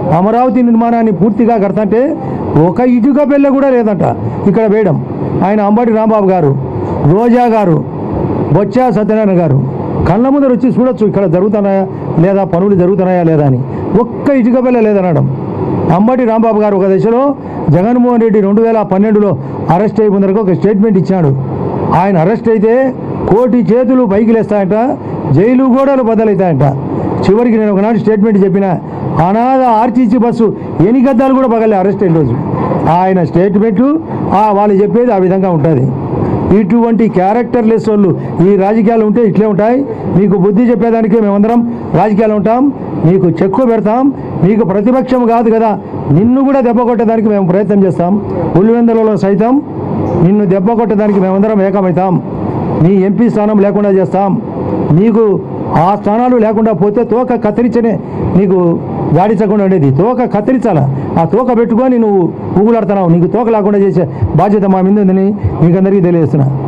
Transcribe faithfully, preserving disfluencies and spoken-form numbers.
అమరావతి నిర్మాణాన్ని పూర్తిగా కడతంటే ఒక ఇటుక పెళ్ళ కూడా లేదంట ఇక్కడ వేయడం. ఆయన అంబటి రాంబాబు గారు, రోజా గారు, బొత్స సత్యనారాయణ గారు కళ్ళ ముందర వచ్చి చూడొచ్చు ఇక్కడ జరుగుతున్నాయా లేదా, పనులు జరుగుతున్నాయా లేదా అని. ఒక్క ఇటుక పెళ్ళ లేదనడం. అంబటి రాంబాబు గారు ఒక దశలో జగన్మోహన్ రెడ్డి రెండు వేల పన్నెండులో అరెస్ట్ అయి ముందరకు ఒక స్టేట్మెంట్ ఇచ్చాడు. ఆయన అరెస్ట్ అయితే కోటి చేతులు పైకి లేస్తాయంట, జైలు గోడలు బద్దలవుతాయంట. చివరికి నేను ఒకనాడు స్టేట్మెంట్ చెప్పిన, అనాథ ఆర్టీసీ బస్సు ఎనిగద్దాలు కూడా పగలే అరెస్ట్ అయిన రోజు. ఆయన స్టేట్మెంట్లు వాళ్ళు చెప్పేది ఆ విధంగా ఉంటుంది. ఇటువంటి క్యారెక్టర్ లెస్ వాళ్ళు ఈ రాజకీయాలు ఉంటే ఇట్లే ఉంటాయి. మీకు బుద్ధి చెప్పేదానికి మేమందరం రాజకీయాలు ఉంటాం, మీకు చెక్కు పెడతాం. మీకు ప్రతిపక్షం కాదు కదా, నిన్ను కూడా దెబ్బ కొట్టడానికి మేము ప్రయత్నం చేస్తాం. పులివెందులలో సైతం నిన్ను దెబ్బ కొట్టడానికి మేమందరం ఏకమవుతాం. నీ ఎంపీ స్థానం లేకుండా చేస్తాం. నీకు ఆ స్థానాలు లేకుండా పోతే తోక కత్తిరించనే నీకు జాడించకుండా ఉండేది. తోక కత్తిరించాల, ఆ తోక పెట్టుకొని నువ్వు ఊగులాడుతున్నావు. నీకు తోక లేకుండా చేసే బాధ్యత మా మీద ఉందని మీకు అందరికీ తెలియజేస్తున్నా.